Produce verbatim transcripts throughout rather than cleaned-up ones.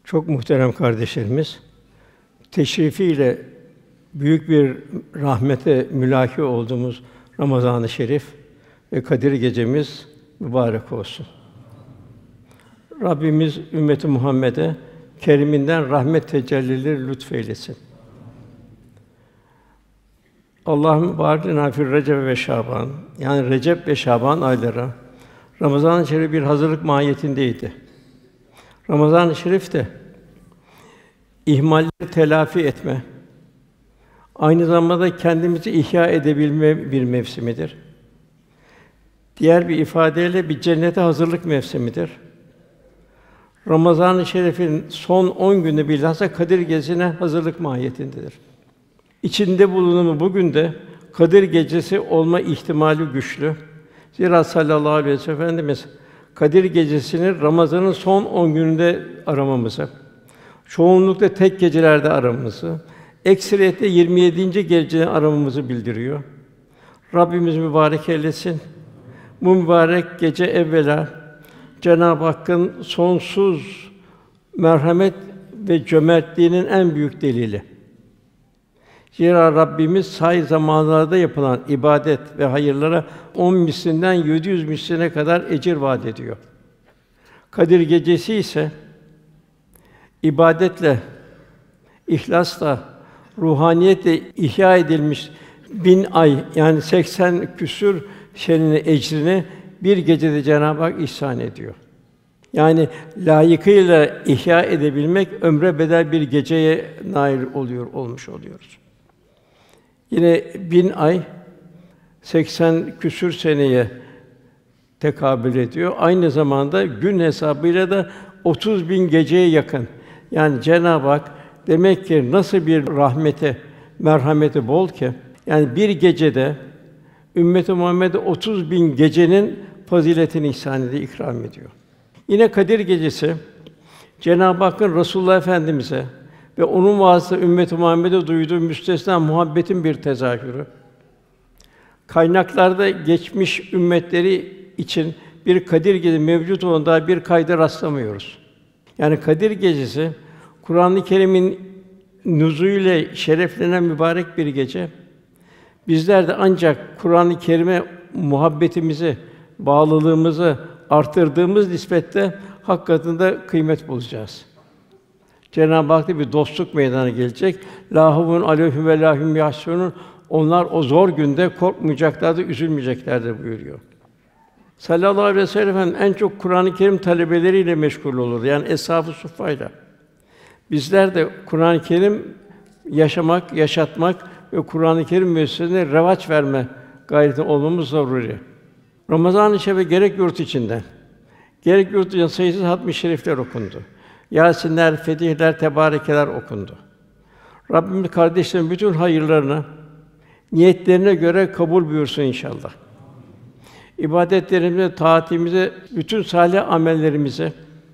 Çok muhterem kardeşlerimiz, teşrifiyle büyük bir rahmete mülâki olduğumuz Ramazan-ı Şerif ve Kadir Gecemiz mübarek olsun. Rabbimiz ümmeti Muhammed'e keriminden rahmet tecellileri lütfeylesin. Allah'ım bârik fî Recep ve Şaban, yani Recep ve Şaban ayları Ramazan-ı Şerif bir hazırlık mahiyetindeydi. Ramazan-ı Şerif de ihmalleri telafi etme, aynı zamanda kendimizi ihya edebilme bir mevsimidir. Diğer bir ifadeyle bir cennete hazırlık mevsimidir. Ramazan-ı Şerif'in son on günü bilhassa Kadir Gecesi'ne hazırlık mahiyetindedir. İçinde bulunduğumuz bugün de Kadir Gecesi olma ihtimali güçlü. Zira sallallahu aleyhi ve sellem Efendimiz Kadir Gecesi'ni Ramazan'ın son on gününde aramamızı, çoğunlukla tek gecelerde aramamızı, ekseriyetle yirmi yedinci gecede aramamızı bildiriyor. Rabbimiz mübarek eylesin. Bu mübarek gece evvela Cenab-ı Hakk'ın sonsuz merhamet ve cömertliğinin en büyük delili. Zira Rabbimiz sâir zamanlarda yapılan ibadet ve hayırlara on mislinden yedi yüz misline kadar ecir vaat ediyor. Kadir Gecesi ise ibadetle, ihlasla, ruhaniyetle ihya edilmiş bin ay, yani seksen küsur senenin ecrini bir gecede Cenab-ı Hak ihsan ediyor. Yani layıkıyla ihya edebilmek ömre bedel bir geceye nail oluyor olmuş oluyoruz. Yine bin ay seksen küsur seneye tekabül ediyor. Aynı zamanda gün hesabıyla da otuz bin geceye yakın. Yani Cenab-ı Hak demek ki nasıl bir rahmete, merhameti bol ki, yani bir gecede ümmeti Muhammed'e otuz bin gecenin faziletini ihsan ediyor, ikram ediyor. Yine Kadir Gecesi Cenab-ı Hakk'ın Resulullah Efendimize ve onun vasıtasıyla ümmeti Muhammed'e duyduğu müstesna muhabbetin bir tezahürü. Kaynaklarda geçmiş ümmetleri için bir Kadir Gecesi mevcut olan daha bir kayda rastlamıyoruz. Yani Kadir Gecesi Kur'an-ı Kerim'in nüzûlüyle şereflenen mübarek bir gece. Bizler de ancak Kur'an-ı Kerim'e muhabbetimizi, bağlılığımızı artırdığımız nispette hak katında kıymet bulacağız. Cenab-ı Hak'ta bir dostluk meydana gelecek. Lâ havfun aleyhim ve lâ hum yahzunûn. Onlar o zor günde korkmayacaklardır, üzülmeyeceklerdir buyuruyor. Sallallahu aleyhi ve sellem Efendimiz en çok Kur'an-ı Kerim talebeleriyle meşgul olurdu. Yani eshâb-ı suffayla. Bizler de Kur'an-ı Kerim yaşamak, yaşatmak ve Kur'an-ı Kerim müessesesine revaç verme gayreti olmamız zaruri. Ramazan-ı Şerif'e gerek yurt içinden, gerek yurt dışından sayısız hatm-ı şerifler okundu. Yâsinler, fetihler, tebârekeler okundu. Rabbimiz kardeşlerin bütün hayırlarını niyetlerine göre kabul buyursun inşallah. İbadetlerimize, taatimize, bütün salih amellerimize,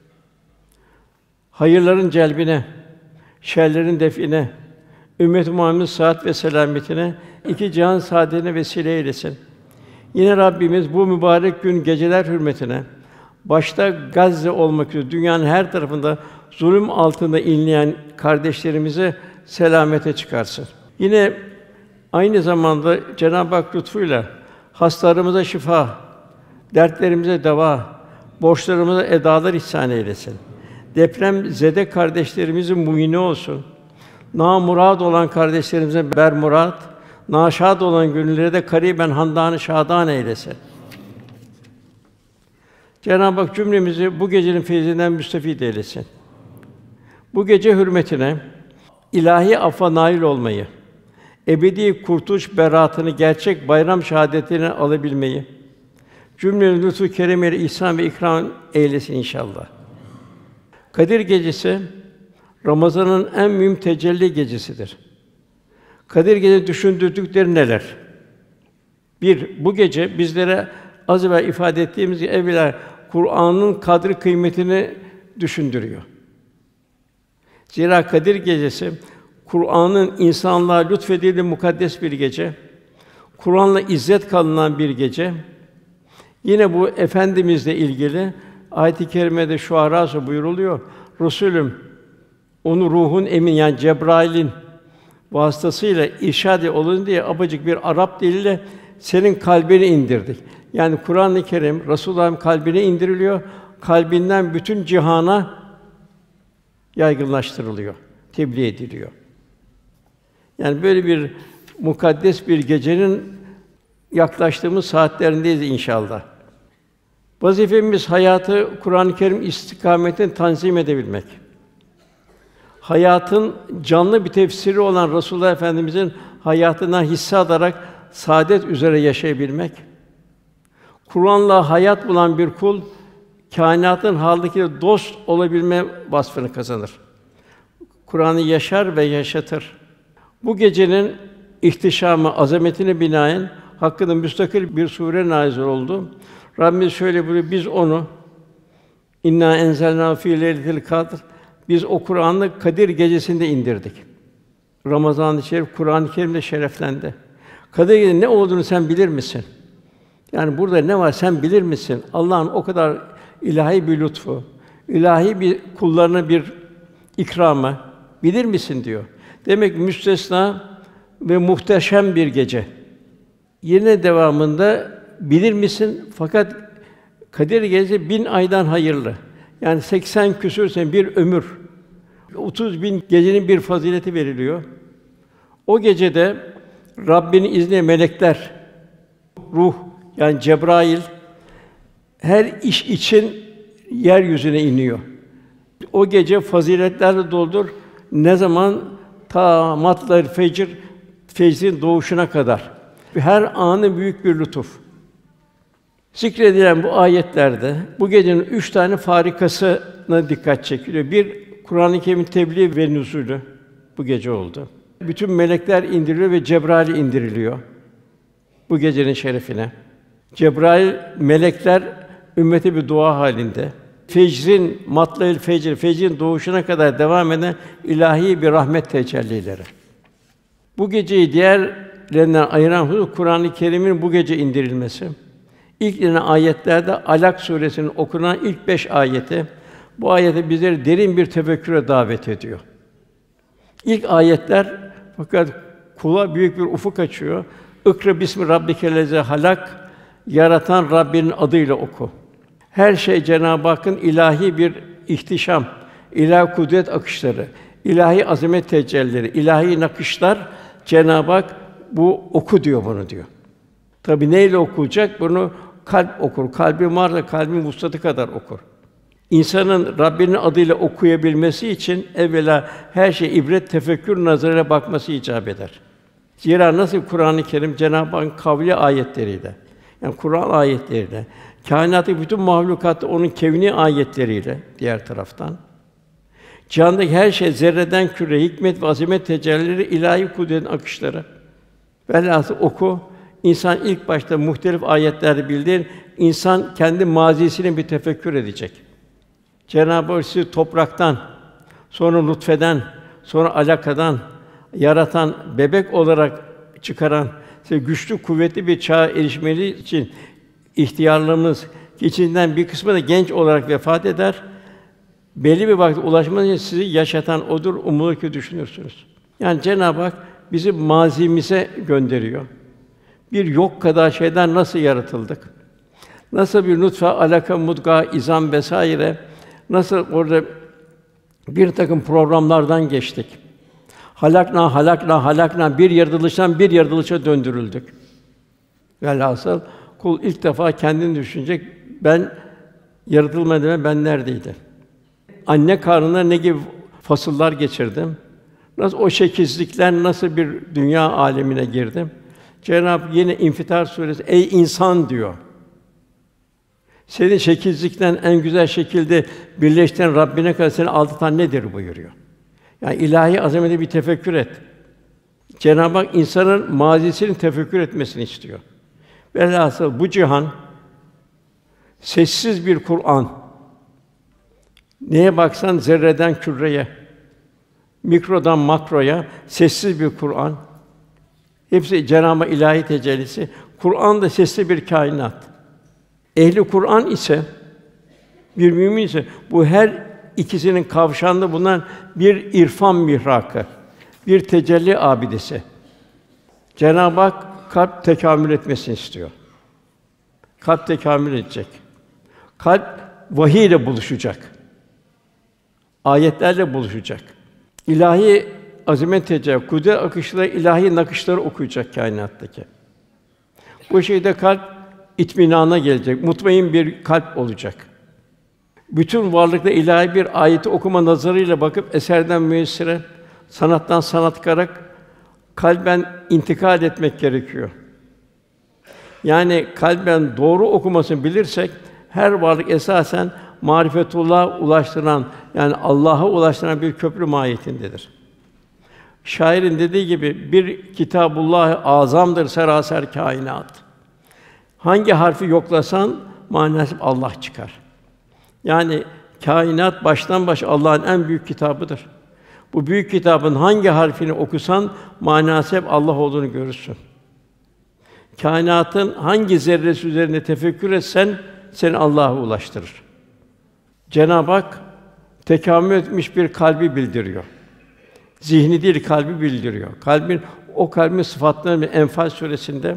hayırların celbine, şerlerin define, ümmet-i Muhammed'in sıhhat ve selametine, iki cihan saadetine vesile eylesin. Yine Rabbimiz bu mübarek gün geceler hürmetine başta Gazze olmak üzere dünyanın her tarafında zulüm altında inleyen kardeşlerimize selamete çıkarsın. Yine aynı zamanda Cenab-ı Hak lütfuyla hastalarımıza şifa, dertlerimize deva, borçlarımıza edalar ihsan eylesin. Depremzede kardeşlerimizin muini olsun. Namurad olan kardeşlerimize bermurad, naşad olan gönüllere de kariben handan-ı şadan eylesin. Cenab-ı Hak cümlemizi bu gecenin feyzinden müstefid eylesin. Bu gece hürmetine ilahi affa nail olmayı, ebedi kurtuluş beraatını gerçek bayram şahadetini alabilmeyi cümlenin lütfu keremiyle ihsan ve ikram eylesin inşallah. Kadir Gecesi Ramazan'ın en mühim tecelli gecesidir. Kadir Gecesi düşündürdükleri neler? Bir, bu gece bizlere az evvel ifade ettiğimiz gibi evvela Kur'an'ın kadri kıymetini düşündürüyor. Zira Kadir Gecesi Kur'an'ın insanlığa lütfedildiği mukaddes bir gece. Kur'an'la izzet kalınan bir gece. Yine bu efendimizle ilgili ayet-i kerimede Şuara buyuruluyor. Resulüm onu ruhun emin yani Cebrail'in vasıtasıyla irşad olun diye abacık bir Arap diliyle senin kalbine indirdik. Yani Kur'an-ı Kerim Resulullah'ın kalbine indiriliyor. Kalbinden bütün cihana yaygınlaştırılıyor, tebliğ ediliyor. Yani böyle bir mukaddes bir gecenin yaklaştığımız saatlerindeyiz inşallah. Vazifemiz hayatı Kur'an-ı Kerim istikametine tanzim edebilmek. Hayatın canlı bir tefsiri olan Resulullah Efendimizin hayatından hisse alarak saadet üzere yaşayabilmek. Kur'an'la hayat bulan bir kul kainatın haldeki dost olabilme vasfını kazanır. Kur'an'ı yaşar ve yaşatır. Bu gecenin ihtişamı, azametine binaen hakkında müstakil bir sure nazil oldu. Rabbimiz şöyle buyuruyor: biz onu inna enzelnâ fî leyletil kadr biz o Kur'an'ı Kadir gecesinde indirdik. Ramazan-ı Şerif Kur'an-ı Kerim'le şereflendi. Kadir gecesi ne olduğunu sen bilir misin? Yani burada ne var sen bilir misin? Allah'ın o kadar ilahi bir lütfu, ilahi bir kullarına bir ikramı bilir misin diyor. Demek ki müstesna ve muhteşem bir gece. Yine devamında bilir misin? Fakat Kadir Gecesi bin aydan hayırlı. Yani seksen küsur sene bir ömür. otuz bin gecenin bir fazileti veriliyor. O gecede Rabbinin izniyle melekler, ruh yani Cebrail her iş için yeryüzüne iniyor. O gece faziletlerle doldur. Ne zaman? Ta matla'l fecr, fecrin doğuşuna kadar. Her anı büyük bir lütuf. Zikredilen bu ayetlerde bu gecenin üç tane farikasına dikkat çekiliyor. Bir, Kur'an-ı Kerim'in tebliğ ve nüzûlü bu gece oldu. Bütün melekler indiriliyor ve Cebrail indiriliyor bu gecenin şerefine. Cebrail, melekler ümmete bir dua halinde. Fecrin, matla'l fecr, fecrin doğuşuna kadar devam eden ilahi bir rahmet tecellileri. Bu geceyi diğerlerinden ayıran husus Kur'an-ı Kerim'in bu gece indirilmesi. İlk inen ayetlerde Alak suresinin okunan ilk beş ayeti, bu ayeti bizleri derin bir tefekküre davet ediyor. İlk ayetler fakat kula büyük bir ufuk açıyor. İkra bismi rabbikellezî halak, yaratan Rabbinin adıyla oku. Her şey Cenab-ı Hakk'ın ilahi bir ihtişam, ilahi kudret akışları, ilahi azamet tecellileri, ilahi nakışlar Cenab-ı Hak bu oku diyor bunu diyor. Tabii neyle okuyacak? Bunu kalp okur. Kalbi varsa kalbin vuslatı kadar okur. İnsanın Rabbinin adıyla okuyabilmesi için evvela her şey ibret, tefekkür nazarıyla bakması icap eder. Zira nasıl Kur'an-ı Kerim Cenab-ı Hakk'ın kavli ayetleriyle, yani Kur'an ayetleriyle, kainattaki bütün mahlukat onun kevni ayetleriyle diğer taraftan cihandaki her şey zerreden küre, hikmet ve azamet tecellileri, ilahi kudretin akışları. Velhâsıl oku. İnsan ilk başta muhtelif ayetler bildiğin insan kendi mazisini bir tefekkür edecek. Cenab-ı Hak sizi topraktan, sonra nutfeden, sonra alakadan yaratan, bebek olarak çıkaran, size güçlü, kuvvetli bir çağa erişmeli için ihtiyarlığımız içinden bir kısmı da genç olarak vefat eder. Belli bir vakte ulaşmanız için sizi yaşatan odur, umulur ki düşünürsünüz. Yani Cenab-ı Hak bizi mazimize gönderiyor. Bir yok kadar şeyden nasıl yaratıldık? Nasıl bir nutfe, alaka, mudga, izam vesaire nasıl orada bir takım programlardan geçtik. Halakna, halakna, halakna bir yaratılıştan bir yaratılışa döndürüldük. Velhasıl kul ilk defa kendini düşünecek. Ben yaratılmadan evvel ben neredeydim? Anne karnında ne gibi fasıllar geçirdim? Nasıl o şekilsizlikler nasıl bir dünya alemine girdim? Cenab-ı Hak yine İnfitar suresi ey insan diyor. Seni şekilsizlikten en güzel şekilde birleştiren Rabbine kadar seni aldatan nedir buyuruyor. Yani ilahi azamete bir tefekkür et. Cenab-ı Hak insanın mazisini tefekkür etmesini istiyor. Velhasıl bu cihan sessiz bir Kur'an. Neye baksan zerreden küreye, mikrodan makroya sessiz bir Kur'an. Hepsi Cenab-ı Hak ilahi tecellisi. Kur'an da sesli bir kainat. Ehli Kur'an ise bir mümin ise bu her ikisinin kavşağında bulunan bir irfan mihrakı, bir tecelli abidesi. Cenab-ı Hak kalp tekamül etmesini istiyor. Kalp tekamül edecek. Kalp vahiy ile buluşacak. Ayetlerle buluşacak. İlahi azamet tecelli, kudret akışları, ilahi nakışları okuyacak kainattaki. Bu şekilde kalp itminana gelecek, mutmain bir kalp olacak. Bütün varlıkta ilahi bir ayeti okuma nazarıyla bakıp eserden müessire, sanattan sanatkara kalben intikal etmek gerekiyor. Yani kalben doğru okumasını bilirsek her varlık esasen marifetullah'a ulaştıran, yani Allah'a ulaştıran bir köprü mahiyetindedir. Şairin dediği gibi bir kitabullah azamdır seraser kainat. Hangi harfi yoklasan manası Allah çıkar. Yani kainat baştan başa Allah'ın en büyük kitabıdır. Bu büyük kitabın hangi harfini okusan manası hep Allah olduğunu görürsün. Kainatın hangi zerresi üzerinde tefekkür etsen seni Allah'a ulaştırır. Cenab-ı Hak tekamül etmiş bir kalbi bildiriyor. Zihni değil, kalbi bildiriyor. Kalbin o kalbin sıfatlarını Enfal suresinde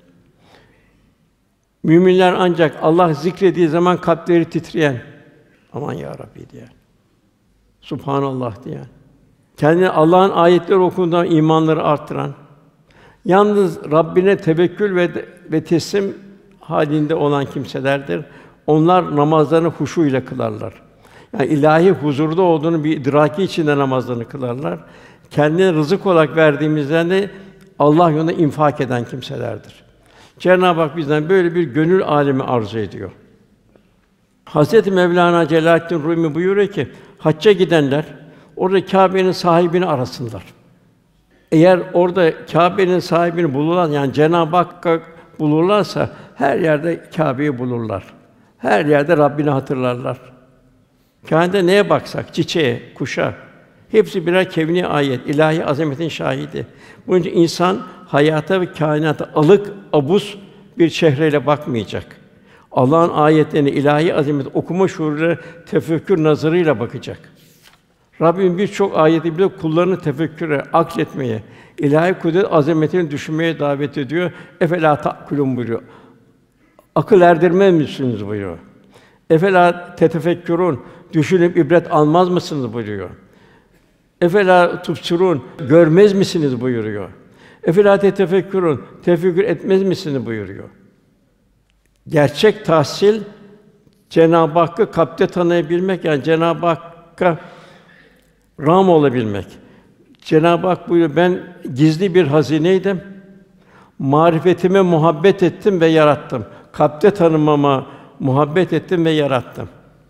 müminler ancak Allah zikrediği zaman kalpleri titreyen, aman ya Rabbi diye. Subhanallah diye. Kendine Allah'ın ayetleri okunduğunda imanları arttıran, yalnız Rabbine tevekkül ve ve teslim halinde olan kimselerdir. Onlar namazlarını huşu ile kılarlar. Yani ilahi huzurda olduğunu bir idraki içinde namazlarını kılarlar. Kendine rızık olarak verdiğimizden de Allah yolunda infak eden kimselerdir. Cenab-ı Hak bizden böyle bir gönül âlemi arzu ediyor. Hazreti Mevlana Celaleddin Rumi buyuruyor ki, hacca gidenler orada Kâbe'nin sahibini arasınlar. Eğer orada Kâbe'nin sahibini bulurlar, yani Cenab-ı Hakk'ı bulurlarsa her yerde Kâbe'yi bulurlar. Her yerde Rabbini hatırlarlar. Kainata neye baksak, çiçeğe, kuşa, hepsi birer kevni ayet, ilahi azametin şahidi. Bunun için insan hayata ve kainata alık, abuz bir çehreyle bakmayacak. Allah'ın ayetlerini, ilahi azamet okuma şuuruyla, tefekkür nazarıyla bakacak. Rabbim birçok ayeti bile kullarını tefekküre, akletmeye, ilahi kudret azametini düşünmeye davet ediyor. Efela ta'kulun buyuruyor. Akıl erdirmez misiniz buyuruyor. Efela tetefekkürün, düşünüp ibret almaz mısınız buyuruyor. Efela tubsirun, görmez misiniz buyuruyor. Efela tetefekkürün, tefekkür etmez misiniz buyuruyor. Gerçek tahsil Cenab-ı Hakk'ı kalpte tanıyabilmek, yani Cenab-ı Hakk'a râm olabilmek. Cenab-ı Hak buyuruyor, ben gizli bir hazineydim. Marifetime muhabbet ettim ve yarattım. Kalpte tanımama muhabbet ettim ve yarattım.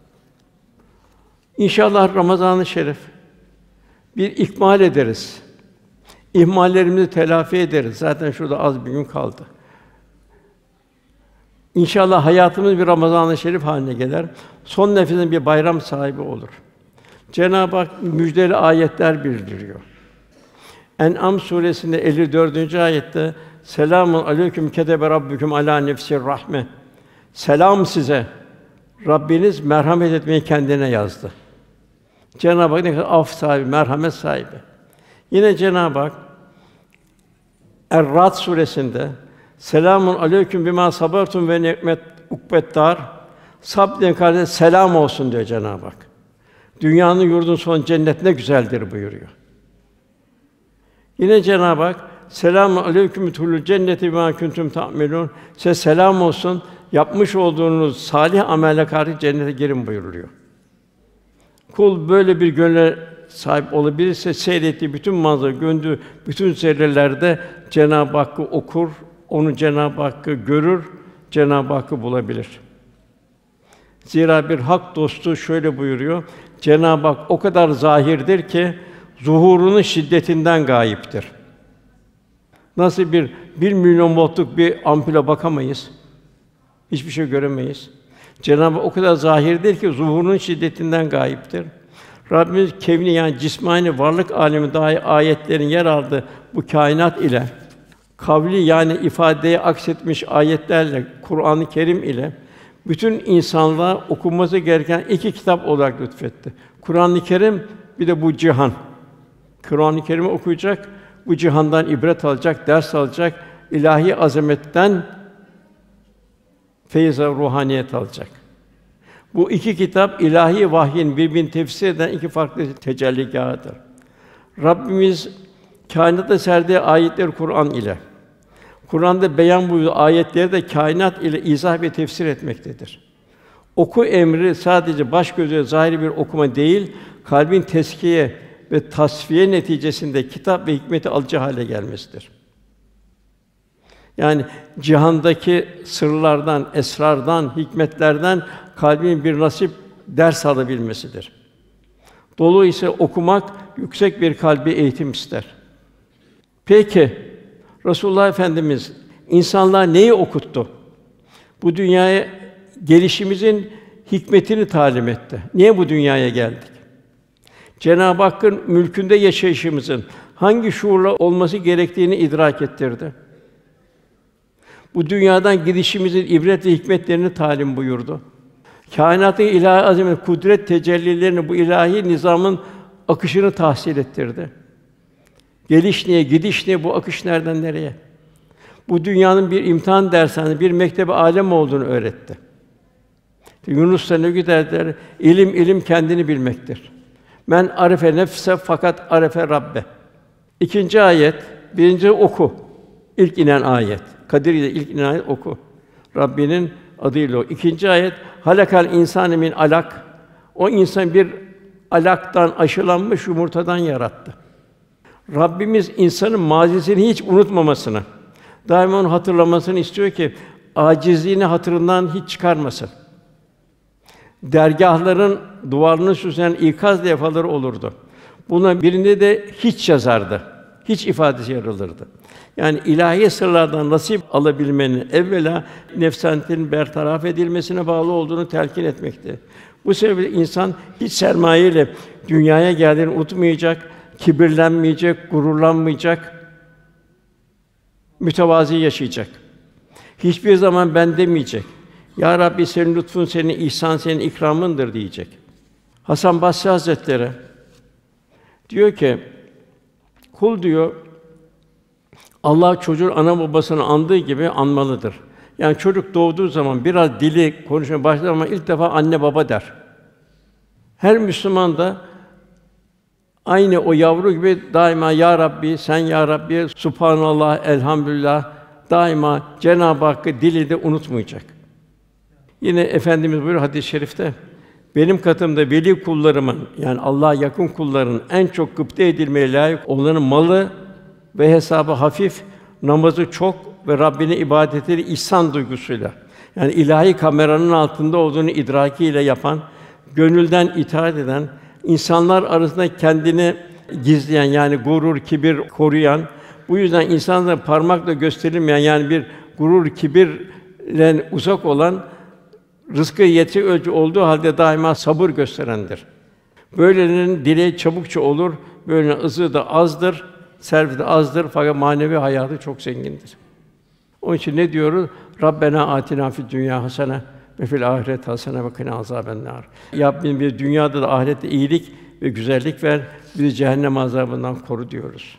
İnşallah Ramazan-ı Şerif bir ikmal ederiz. İhmallerimizi telafi ederiz. Zaten şurada az bir gün kaldı. İnşallah hayatımız bir Ramazan-ı Şerif haline gelir. Son nefesin bir bayram sahibi olur. Cenab-ı Hak müjdeli ayetler bildiriyor. En'am suresinde elli dördüncü ayette Selamun aleyküm ketebe rabbüküm alâ nefsir rahme. Selam size. Rabbiniz merhamet etmeyi kendine yazdı. Cenab-ı Hak ne kadar af sahibi, merhamet sahibi. Yine Cenab-ı Hak Er-Ra'd suresinde Selamun aleyküm bimâ sabertum ve ni'met ukbeddâr. Sabredin kardeş, selam olsun diyor Cenab-ı Hak. Dünyanın yurdun son cennet ne güzeldir buyuruyor. Yine Cenab-ı Hak Selamun aleyküm tulul cenneti bimâ kuntum ta'melûn. Size selam olsun. Yapmış olduğunuz salih amele karşı cennete girin buyuruluyor. Kul böyle bir gönle sahip olabilirse seyrettiği bütün manzara, gördüğü bütün zerrelerde Cenab-ı Hakk'ı okur, onu Cenab-ı Hakk'ı görür, Cenab-ı Hakk'ı bulabilir. Zira bir hak dostu şöyle buyuruyor: Cenab-ı Hak o kadar zahirdir ki zuhurunun şiddetinden gayiptir. Nasıl bir bir milyon voltluk bir ampule bakamayız, hiçbir şey göremeyiz. Cenab-ı Hak o kadar zahirdir ki zuhurunun şiddetinden gayiptir. Rabbimiz kevni, yani cismani varlık âlemi dahi ayetlerin yer aldığı bu kainat ile kavli, yani ifadeyi aksetmiş ayetlerle, Kur'an-ı Kerim ile bütün insanlığa okunması gereken iki kitap olarak lütfetti. Kur'an-ı Kerim, bir de bu cihan. Kur'an-ı Kerim'i okuyacak, bu cihandan ibret alacak, ders alacak, ilahi azametten feyiz ve ruhaniyet alacak. Bu iki kitap ilahi vahyin birbirini tefsir eden iki farklı tecelligâhıdır. Rabbimiz kainata serdiği ayetleri Kur'an ile, Kur'an'da beyan buyurduğu ayetleri de kainat ile izah ve tefsir etmektedir. Oku emri sadece baş gözle zahiri bir okuma değil, kalbin teskiye ve tasfiye neticesinde kitap ve hikmeti alıcı hale gelmesidir. Yani cihandaki sırlardan, esrardan, hikmetlerden kalbin bir nasip ders alabilmesidir. Dolayısıyla okumak yüksek bir kalbi eğitim ister. Peki Resulullah Efendimiz insanlığa neyi okuttu? Bu dünyaya gelişimizin hikmetini talim etti. Niye bu dünyaya geldik? Cenab-ı Hakk'ın mülkünde yaşayışımızın hangi şuurla olması gerektiğini idrak ettirdi. Bu dünyadan gidişimizin ibret ve hikmetlerini talim buyurdu. Kainatın ilahi azamet, kudret tecellilerini, bu ilahi nizamın akışını tahsil ettirdi. Geliş niye, gidiş niye, bu akış nereden nereye? Bu dünyanın bir imtihan dershanesi, bir mektep-i âlem olduğunu öğretti. Yunus'ta ne giderler? İlim ilim kendini bilmektir. Men arefe nefse fakat arefe Rabbe. İkinci ayet, birinci oku. İlk inen ayet. Kadir ile ilk inen ayet oku. Rabbinin adıyla o. İkinci ayet, halakal insâne min alak. O insan bir alaktan, aşılanmış yumurtadan yarattı. Rabbimiz insanın mazisini hiç unutmamasını, daima onu hatırlamasını istiyor ki acizliğini hatırından hiç çıkarmasın. Dergâhların duvarını süsleyen ikaz levhaları olurdu. Buna birinde de hiç yazardı. Hiç ifadesi yer alırdı. Yani ilahi sırlardan nasip alabilmenin evvela nefsaniyetinin bertaraf edilmesine bağlı olduğunu telkin etmekte. Bu sebeple insan hiç sermayeyle dünyaya geldiğini unutmayacak, kibirlenmeyecek, gururlanmayacak, mütevazi yaşayacak. Hiçbir zaman ben demeyecek. Ya Rabbi senin lütfun, senin ihsan, senin ikramındır diyecek. Hasan Basri Hazretleri diyor ki, kul diyor, Allah çocuğun ana babasını andığı gibi anmalıdır. Yani çocuk doğduğu zaman biraz dili konuşmaya başlar ama ilk defa anne baba der. Her Müslüman da aynı o yavru gibi daima ya Rabbi, sen ya Rabbi, Subhanallah, elhamdülillah, daima Cenab-ı Hakk'ı dili de unutmayacak. Yine Efendimiz buyuruyor hadis-i şerifte, benim katımda veli kullarımın, yani Allah'a yakın kulların en çok gıpta edilmeye layık olanın malı ve hesabı hafif, namazı çok ve Rabbine ibadetleri ihsan duygusuyla, yani ilahi kameranın altında olduğunu idrakiyle yapan, gönülden itaat eden, insanlar arasında kendini gizleyen, yani gurur, kibir koruyan, bu yüzden insanlara parmakla gösterilmeyen, yani bir gurur, kibirle uzak olan, rızkı yeti ölçü olduğu halde daima sabır gösterendir. Böylelerinin dili çabukça olur, böyle ızı da azdır, serveti azdır fakat manevi hayatı çok zengindir. Onun için ne diyoruz? Rabbena atina fid dünya hasene ve fil ahiret hasene ve kina azabennar. Ya Rabbim, bir dünyada da ahirette iyilik ve güzellik ver, bizi cehennem azabından koru diyoruz.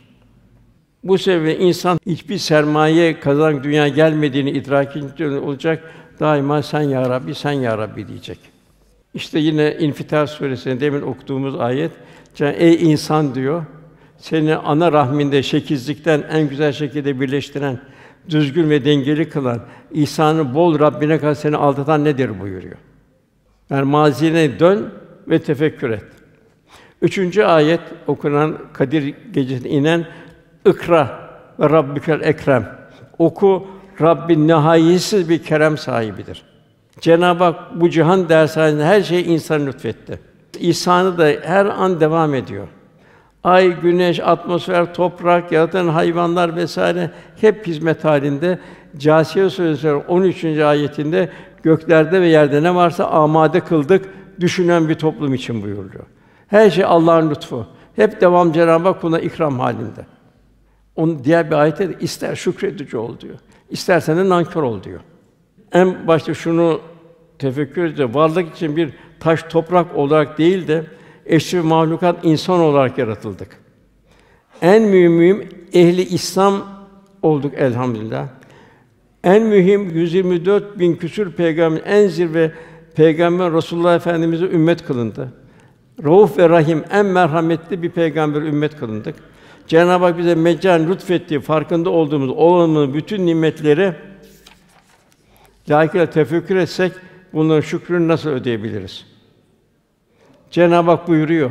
Bu sebeple insan hiçbir sermaye kazan dünya gelmediğini idrakinde olacak. Daima sen ya Rabbi, sen ya Rabbi diyecek. İşte yine İnfitar Suresi'nde demin okuduğumuz ayet, ey insan diyor, seni ana rahminde şekizlikten en güzel şekilde birleştiren, düzgün ve dengeli kılan, ihsanı bol Rabbine karşı seni aldatan nedir buyuruyor. Yani mazine dön ve tefekkür et. Üçüncü ayet okunan Kadir Gecesi'nde inen İkra ve Rabbikel Ekrem. Oku, Rabbin nihayetsiz bir kerem sahibidir. Cenab-ı Hak bu cihan dershanesinde her şeyi insan lütfetti. İhsanı da her an devam ediyor. Ay, güneş, atmosfer, toprak, yaratan hayvanlar vesaire hep hizmet halinde. Câsiye Suresi on üçüncü ayetinde göklerde ve yerde ne varsa amade kıldık, düşünen bir toplum için buyuruluyor. Her şey Allah'ın lütfu. Hep devam Cenab-ı Hak buna ikram halinde. Onun diğer bir ayette de ister şükredici ol diyor. İstersen de nankör ol diyor. En başta şunu tefekkür edince varlık için bir taş, toprak olarak değil de eşref mahlukat insan olarak yaratıldık. En mühim ehli İslam olduk elhamdülillah. En mühim yüz yirmi dört bin küsur peygamber en zirve peygamber Resulullah Efendimiz'e ümmet kılındı. Rauf ve Rahim en merhametli bir peygamber ümmet kılındık. Cenab-ı Hak bize meccan lütfettiği, farkında olduğumuz, olanın bütün nimetleri layıkıyla tefekkür etsek bunların şükrünü nasıl ödeyebiliriz? Cenab-ı Hak buyuruyor.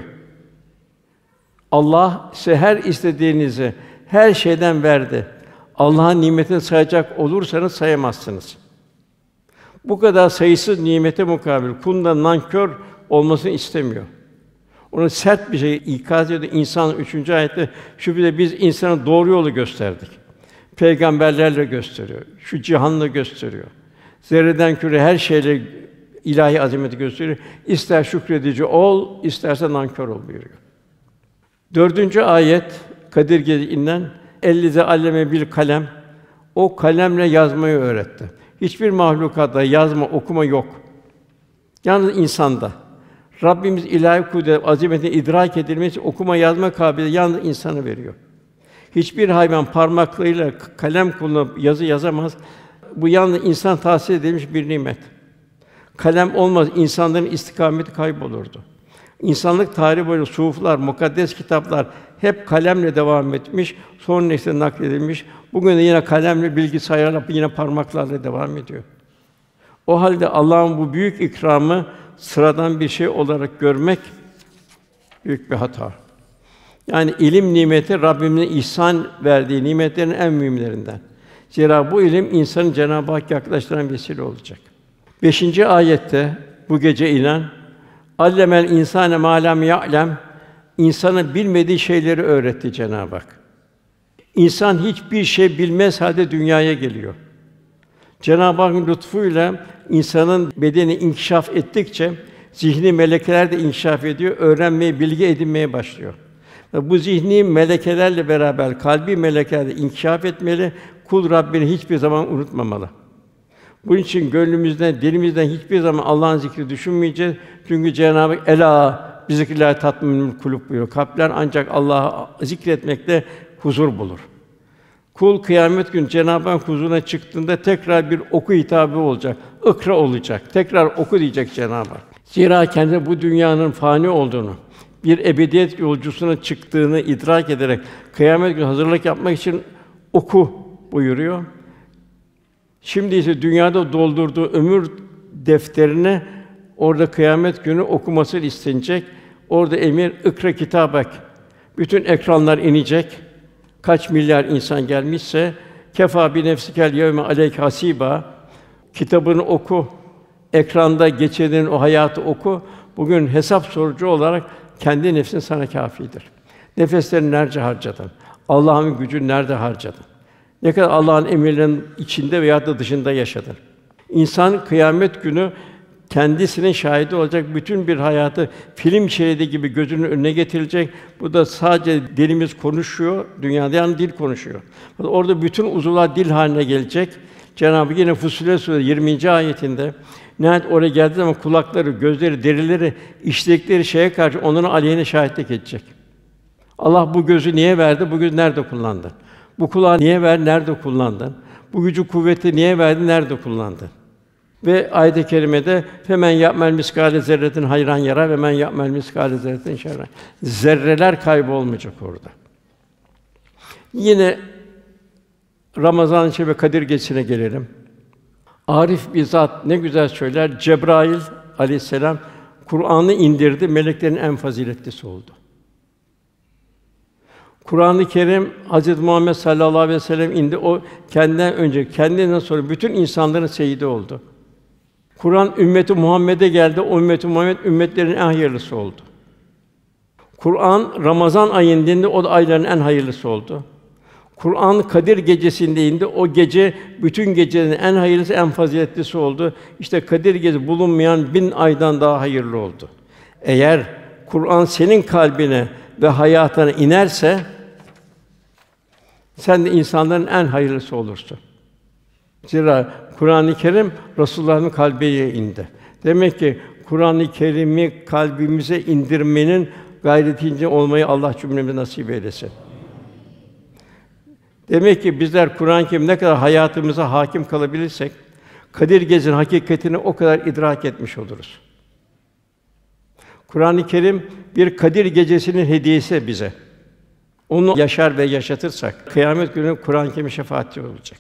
Allah size her istediğinizi her şeyden verdi. Allah'ın nimetini sayacak olursanız sayamazsınız. Bu kadar sayısız nimete mukabil kulun nankör olmasını istemiyor. Onu sert bir şey ikaz ediyor. İnsan üçüncü ayette şu bir de biz insana doğru yolu gösterdik. Peygamberlerle gösteriyor. Şu cihanla gösteriyor. Zerreden küre her şeyle ilahi azameti gösteriyor. İster şükredici ol, isterse nankör ol buyuruyor. Dördüncü ayet Kadir Gecesi inen ellize alleme bil kalem. O kalemle yazmayı öğretti. Hiçbir mahlukatta yazma, okuma yok. Yalnız insanda. Rabbimiz ilahi kudret, azametini idrak edilmesi, okuma yazma kabiliyeti yalnız insana veriyor. Hiçbir hayvan parmaklarıyla kalem kullanıp yazı yazamaz. Bu yalnız insan tahsis edilmiş bir nimet. Kalem olmaz, insanların istikameti kaybolurdu. İnsanlık tarihi boyunca suflar, mukaddes kitaplar hep kalemle devam etmiş, son nesle nakledilmiş. Bugün de yine kalemle, bilgisayarla, yine parmaklarla devam ediyor. O halde Allah'ın bu büyük ikramı sıradan bir şey olarak görmek büyük bir hata. Yani ilim nimeti Rabbimizin ihsan verdiği nimetlerin en mühimlerinden. Zira bu ilim insanı Cenab-ı Hakk'a yaklaştıran vesile olacak. Beşinci ayette bu gece inen Allemel insane mâ lem ya'lem insana bilmediği şeyleri öğretti Cenab-ı Hak. İnsan hiçbir şey bilmez halde dünyaya geliyor. Cenab-ı Hakk'ın lütfuyla insanın bedeni inkişaf ettikçe zihni melekeler de inkişaf ediyor, öğrenmeye, bilgi edinmeye başlıyor. Ve bu zihni melekelerle beraber kalbi melekeler de inkişaf etmeli, kul Rabbini hiçbir zaman unutmamalı. Bunun için gönlümüzden, dilimizden hiçbir zaman Allah'ın zikri düşünmeyeceğiz. Çünkü Cenab-ı Hak "Elâ bizikrillah tatminül kulûb" buyuruyor. Kalpler ancak Allah'ı zikretmekle huzur bulur. Kul kıyamet günü Cenab-ı Hak huzuruna çıktığında tekrar bir oku hitabı olacak. İkra olacak. Tekrar oku diyecek Cenab-ı Hak. Zira kendi bu dünyanın fani olduğunu, bir ebediyet yolcusuna çıktığını idrak ederek kıyamet günü hazırlık yapmak için oku buyuruyor. Şimdi ise dünyada doldurduğu ömür defterine orada kıyamet günü okuması istenecek. Orada emir ikra kitabek. Bütün ekranlar inecek. Kaç milyar insan gelmişse kefa bi nefsikel yevme aleyke hasiba. Kitabını oku. Ekranda geçirdiğin o hayatı oku. Bugün hesap sorucu olarak kendi nefsin sana kâfidir. Nefeslerini nerede harcadın? Allah'ın gücünü nerede harcadın? Ne kadar Allah'ın emirlerinin içinde veya da dışında yaşadın? İnsan kıyamet günü kendisinin şahidi olacak bütün bir hayatı film şeridi gibi gözünün önüne getirecek. Bu da sadece dilimiz konuşuyor, dünyada yani dil konuşuyor. Orada bütün uzuvlar dil haline gelecek. Cenab-ı Hak yine Fussilet Suresi yirminci ayetinde nihayet oraya geldiği zaman kulakları, gözleri, derileri işledikleri şeye karşı onların aleyhine şahitlik edecek. Allah bu gözü niye verdi? Bu gözü nerede kullandın? Bu kulağı niye verdi? Nerede kullandın? Bu gücü, kuvveti niye verdi? Nerede kullandın? Ve ayet-i kerimede femen ya'mel miskâle zerretin hayran yara ve men ya'mel miskâle zerretin şerran. Zerreler kaybolmayacak orada. Yine Ramazan-ı Şerif ve Kadir Gecesi'ne gelelim. Arif bir zat ne güzel söyler. Cebrail aleyhisselam Kur'an'ı indirdi, meleklerin en faziletlisi oldu. Kur'an-ı Kerim Hazreti Muhammed sallallahu aleyhi ve sellem indi. O kendinden önce, kendinden sonra bütün insanların seyyidi oldu. Kur'an ümmeti Muhammed'e geldi. O ümmeti Muhammed ümmetlerin en hayırlısı oldu. Kur'an Ramazan ayında indi. O da ayların en hayırlısı oldu. Kur'an Kadir Gecesi'nde indi. O gece bütün gecelerin en hayırlısı, en faziletlisi oldu. İşte Kadir Gecesi bulunmayan bin aydan daha hayırlı oldu. Eğer Kur'an senin kalbine ve hayatına inerse sen de insanların en hayırlısı olursun. Zira Kur'an-ı Kerim Resulullah'ın kalbine indi. Demek ki Kur'an-ı Kerim'i kalbimize indirmenin gayretinde olmayı Allah cümlemize nasip eylesin. Demek ki bizler Kur'an-ı Kerim ne kadar hayatımıza hakim kalabilirsek, Kadir Gecesi'nin hakikatini o kadar idrak etmiş oluruz. Kur'an-ı Kerim bir Kadir Gecesi'nin hediyesi bize. Onu yaşar ve yaşatırsak kıyamet günü Kur'an-ı Kerim şefaatçi olacak.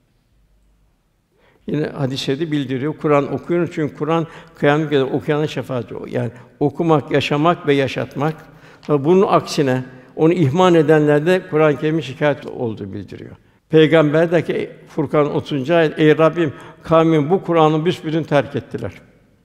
Yine hadis-i şerifte bildiriyor. Kur'an okuyun çünkü Kur'an kıyamet günü okuyanın şefaatçi. Yani okumak, yaşamak ve yaşatmak. Bunun aksine onu ihmal edenlerde Kur'an-ı Kerim'in şikâyet olduğu bildiriyor. Peygamber der ki Furkan otuzuncu ayet: Ey Rabbim, kavmin bu Kur'an'ı büsbütün terk ettiler.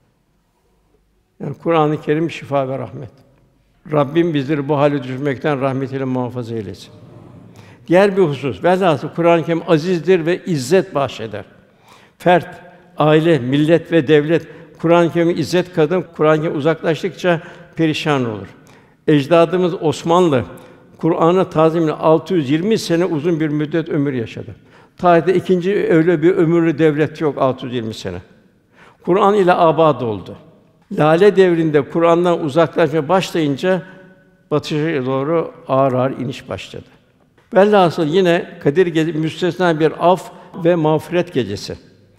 Yani Kur'an-ı Kerim şifa ve rahmet. Rabbim bizleri bu hale düşürmekten rahmetiyle muhafaza eylesin. Diğer bir husus, velhâsıl Kur'an-ı Kerim azizdir ve izzet bahşeder. Fert, aile, millet ve devlet Kur'an-ı Kerim'e izzet kadın Kur'an-ı Kerim uzaklaştıkça perişan olur. Ecdadımız Osmanlı Kur'an'ı tazimle altı yüz yirmi sene uzun bir müddet ömür yaşadı. Tarihte ikinci öyle bir ömürlü devlet yok altı yüz yirmi sene. Kur'an ile abad oldu. Lale devrinde Kur'an'dan uzaklaşmaya başlayınca batışa doğru ağır ağır iniş başladı. Velhâsıl yine Kadir Gecesi müstesna bir af ve mağfiret gecesi.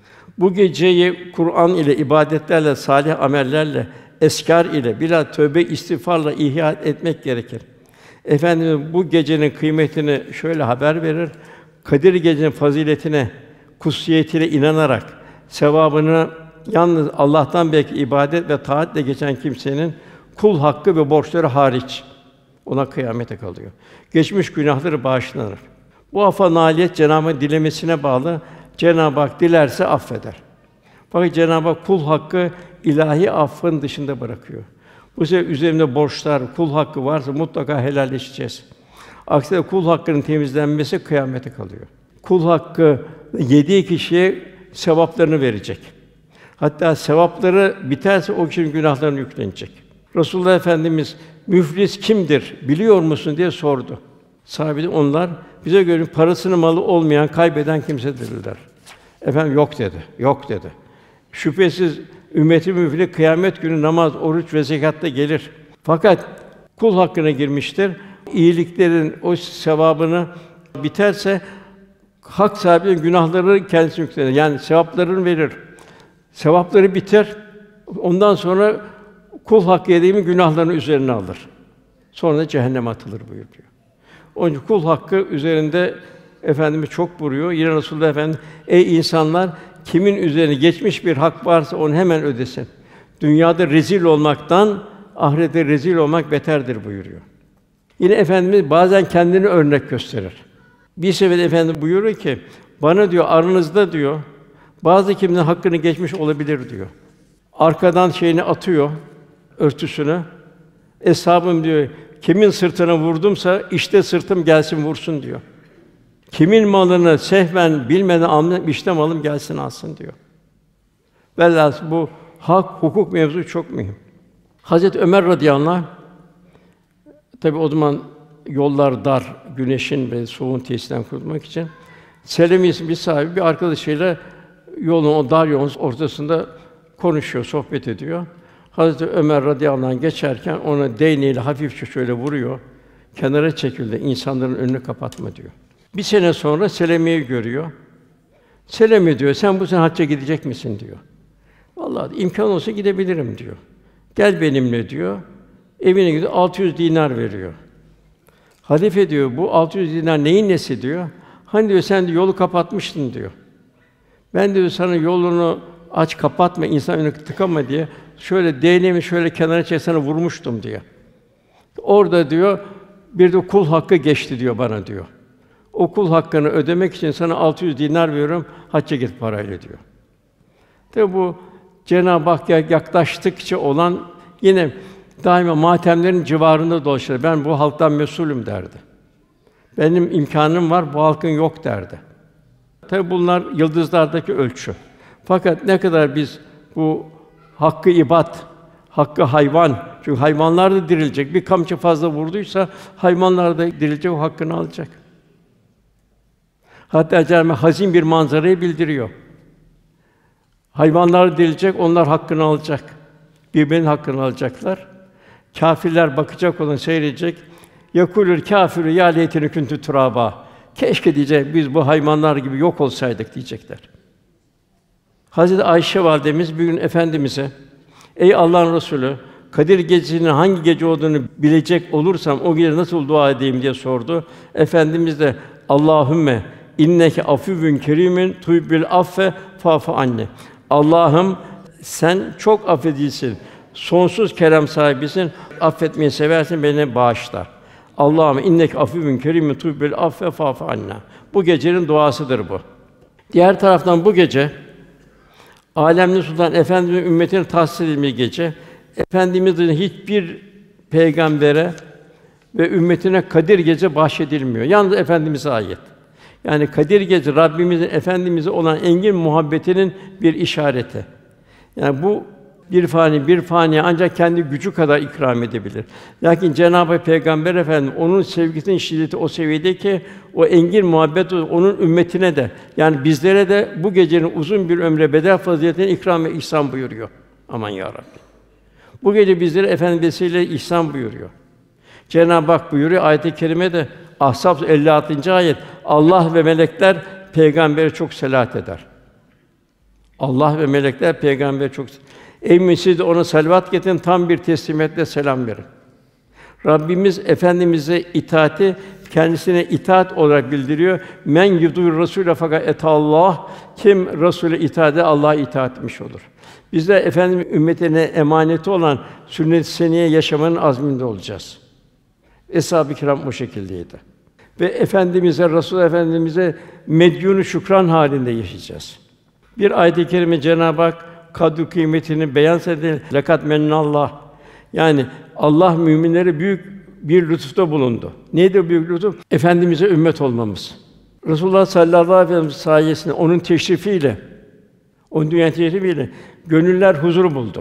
Bu geceyi Kur'an ile, ibadetlerle, salih amellerle, eskâr ile, bilâ tövbe istiğfarla ihya etmek gerekir. Efendimiz bu gecenin kıymetini şöyle haber verir. Kadir Gecesi'nin faziletine, kutsiyetine inanarak sevabını yalnız Allah'tan belki ibadet ve taatle geçen kimsenin kul hakkı ve borçları hariç ona kıyamete kalıyor. Geçmiş günahları bağışlanır. Bu affa nailiyet Cenab-ı Hak dilemesine bağlı. Cenab-ı Hak dilerse affeder. Fakat Cenab-ı Hak kul hakkı ilahi affın dışında bırakıyor. Bu sefer üzerimde borçlar, kul hakkı varsa mutlaka helalleşeceğiz. Aksine kul hakkının temizlenmesi kıyamete kalıyor. Kul hakkı yediği kişiye sevaplarını verecek. Hatta sevapları biterse o kişinin günahlarını yüklenecek. Resulullah Efendimiz müflis kimdir biliyor musun diye sordu. Sahabe onlar bize göre parasını malı olmayan, kaybeden kimsedirler. Efendim yok dedi. Yok dedi. Şüphesiz ümmeti müflis kıyamet günü namaz, oruç ve zekatta gelir. Fakat kul hakkına girmiştir. İyiliklerin o sevabını biterse hak sahibinin günahları kendisine yüklenir. Yani sevaplarını verir. Sevapları biter. Ondan sonra kul hakkı yediğimin günahlarını üzerine alır. Sonra da cehenneme atılır buyuruyor. Onun için kul hakkı üzerinde Efendimiz çok vuruyor. Yine Resulullah Efendimiz ey insanlar kimin üzerine geçmiş bir hak varsa onu hemen ödesin. Dünyada rezil olmaktan ahirette rezil olmak beterdir buyuruyor. Yine Efendimiz bazen kendini örnek gösterir. Bir sefer Efendimiz buyuruyor ki bana diyor aranızda diyor bazı kimsenin hakkını geçmiş olabilir diyor. Arkadan şeyini atıyor örtüsünü. Eshabım diyor kimin sırtına vurdumsa işte sırtım gelsin vursun diyor. Kimin malını sehven bilmeden aldım işte malım gelsin alsın diyor. Velhâsıl bu hak, hukuk mevzu çok mühim. Hazreti Ömer radıyallahu anh tabi o zaman yollar dar, güneşin ve soğuğun tesirinden kurtulmak için Selemi isimli bir sahibi bir arkadaşıyla yolun o dar yolun ortasında konuşuyor, sohbet ediyor. Hazreti Ömer radıyallahu anh geçerken ona değneğiyle hafifçe şöyle vuruyor. Kenara çekildi, insanların önünü kapatma diyor. Bir sene sonra Selemi'yi görüyor. Selemi diyor, sen bu sene hacca gidecek misin diyor. Vallahi imkân olsa gidebilirim diyor. Gel benimle diyor. Evine gidiyor, altı yüz dinar veriyor. Halife diyor, bu altı yüz dinar neyin nesi diyor. Hani diyor sen de yolu kapatmıştın diyor. Ben diyor sana yolunu aç kapatma, insan önüne tıkama diye şöyle değneğimi şöyle kenara çek sana vurmuştum diyor. Orada diyor bir de kul hakkı geçti diyor bana diyor. O kul hakkını ödemek için sana altı yüz dinar veriyorum, hacca git parayla diyor. Tabi bu Cenab-ı Hakk'a yaklaştıkça olan yine daima matemlerin civarında dolaşır. Ben bu halktan mesulüm derdi. Benim imkânım var, bu halkın yok derdi. Tabi bunlar yıldızlardaki ölçü. Fakat ne kadar biz bu hakkı ibad, hakkı hayvan, çünkü hayvanlar da dirilecek. Bir kamçı fazla vurduysa hayvanlar da dirilecek, o hakkını alacak. Hatta Cenab-ı Hak hazin bir manzarayı bildiriyor. Hayvanlar dirilecek, onlar hakkını alacak. Birbirinin hakkını alacaklar. Kâfirler bakacak, ona seyredecek. Yekulül kâfiru ya leyteni kuntu turaba. Keşke diyecek, biz bu hayvanlar gibi yok olsaydık diyecekler. Hazreti Ayşe validemiz bir gün efendimize, ey Allah'ın Resulü, Kadir Gecesi'nin hangi gece olduğunu bilecek olursam o gece nasıl dua edeyim diye sordu. Efendimiz de Allahümme inneke afuvün kerimin tuhibbül affe fa'fu anni. Allah'ım sen çok affedicisin, sonsuz kerem sahibisin, affetmeyi seversin, beni bağışla. Allahümme inneke afuvün kerimin tuhibbül affe fa'fu anna. Bu gecenin duasıdır bu. Diğer taraftan bu gece Âlemli Sultan Efendimiz'in ümmetine tahsis edildiği gece, Efendimiz'in hiçbir peygambere ve ümmetine Kadir Gece bahşedilmiyor. Yalnız Efendimiz'e ait. Yani Kadir Gece Rabbimizin Efendimiz'e olan engin muhabbetinin bir işareti. Yani bu bir fani bir faniye ancak kendi gücü kadar ikram edebilir. Lakin Cenab-ı Hak Peygamber Efendimiz onun sevgisinin şiddeti o seviyede ki o engin muhabbet onun ümmetine de yani bizlere de bu gecenin uzun bir ömre bedel faziletini ikram ve ihsan buyuruyor. Aman ya Rabbi. Bu gece bizlere Efendimiz vesile ihsan buyuruyor. Cenab-ı Hak buyuruyor ayet-i kerimede Ahzab elli altıncı ayet Allah ve melekler peygambere çok selat eder. Allah ve melekler peygambere çok Ey mümin siz de ona salavat getirin, tam bir teslimiyetle selam verin. Rabbimiz Efendimize itaati kendisine itaat olarak bildiriyor. Men yudur Rasûle fakat etallah kim Rasûle itaat eder Allah'a itaat etmiş olur. Biz de Efendimiz ümmetine emaneti olan sünnet-i seniyye yaşamanın azminde olacağız. Eshab-ı kiram bu şekildeydi. Ve Efendimize, Resul Efendimize medyûn-u şükran halinde yaşayacağız. Bir ayet-i kerime Cenab-ı Hak kadr kıymetini beyan eder. Lekad mennallah. Yani Allah müminlere büyük bir lütufta bulundu. Neydi büyük lütuf? Efendimize ümmet olmamız. Resulullah sallallahu aleyhi ve sellem sayesinde onun teşrifiyle, onun dünya teşrifiyle gönüller huzur buldu.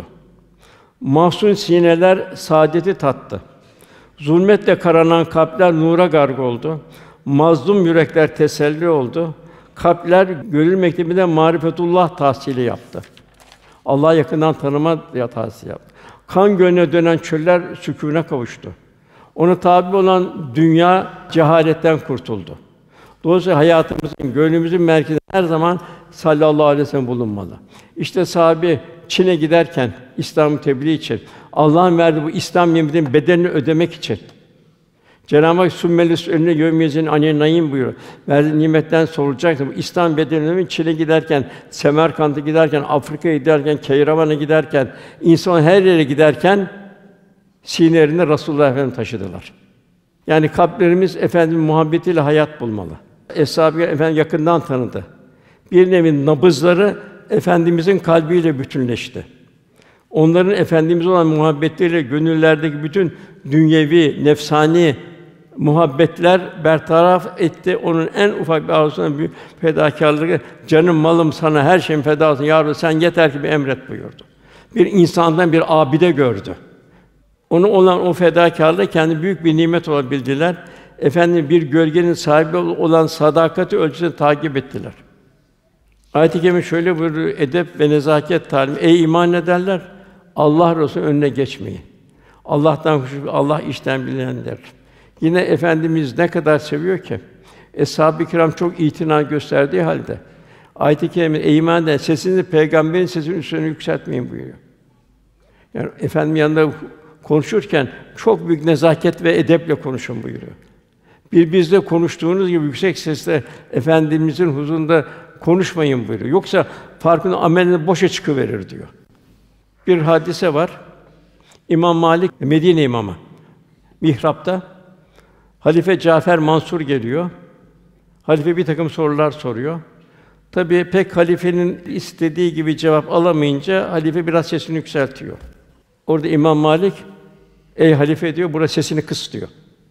Mahzun sineler saadeti tattı. Zulmetle karanan kalpler nura garg oldu. Mazlum yürekler teselli oldu. Kalpler gönül mektebinde marifetullah tahsili yaptı. Allah'ı yakından tanıma tahsili yaptı. Kan gölüne dönen çöller sükûne kavuştu. Ona tabi olan dünya cehaletten kurtuldu. Dolayısıyla hayatımızın, gönlümüzün merkezinde her zaman sallallahu aleyhi ve sellem bulunmalı. İşte sahabe Çin'e giderken İslam'ı tebliğ için, Allah'ın verdiği bu İslam nimetinin bedelini ödemek için Cenab-ı Hak sümmelis önüne yevmiyezin anin nayim buyuruyor. Verdiği nimetten sorulacaktır. Bu İslam bedelini Çin'e giderken, Semerkant'a giderken, Afrika'ya giderken, Keyravan'a giderken, insan her yere giderken sinelerinde Resulullah Efendimiz taşıdılar. Yani kalplerimiz Efendimiz muhabbetiyle hayat bulmalı. Eshab-ı Efendimiz yakından tanıdı. Bir nevi nabızları Efendimizin kalbiyle bütünleşti. Onların Efendimize olan muhabbetleriyle gönüllerdeki bütün dünyevi, nefsani muhabbetler bertaraf etti. Onun en ufak bir arzusuna büyük fedakârlığı, canım malım sana her şeyim feda olsun ya Rabbi, sen yeter ki bir emret buyurdu. Bir insandan bir abide gördü. Onu olan o fedakârlığı kendi büyük bir nimet olarak bildiler. Efendim bir gölgenin sahibi olan sadakati ölçüsünü takip ettiler. Ayet-i kerime şöyle buyuruyor: edep ve nezaket talimi. Ey iman ederler, Allah Resulü önüne geçmeyin. Allah'tan kuşku, Allah işten bilenler. Yine Efendimiz ne kadar seviyor ki Eshab-ı Kiram çok itina gösterdiği halde ayet-i kerime ey iman eder, sesinizi peygamberin sesinin üstüne yükseltmeyin buyuruyor. Yani Efendimiz yanında konuşurken çok büyük nezaket ve edeple konuşun buyuruyor. Birbirinizle konuştuğunuz gibi yüksek sesle Efendimizin huzurunda konuşmayın buyuruyor. Yoksa farkında ameliniz boşa çıkıverir diyor. Bir hadise var. İmam Malik Medine imamı mihrapta Halife Cafer Mansur geliyor. Halife bir takım sorular soruyor. Tabii pek halifenin istediği gibi cevap alamayınca halife biraz sesini yükseltiyor. Orada İmam Malik ey halife diyor, burada sesini kıs diyor.